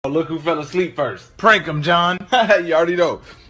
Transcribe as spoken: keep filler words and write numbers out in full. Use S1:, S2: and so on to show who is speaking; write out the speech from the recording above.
S1: Look who fell asleep first.
S2: Prank him, John.
S1: You already know.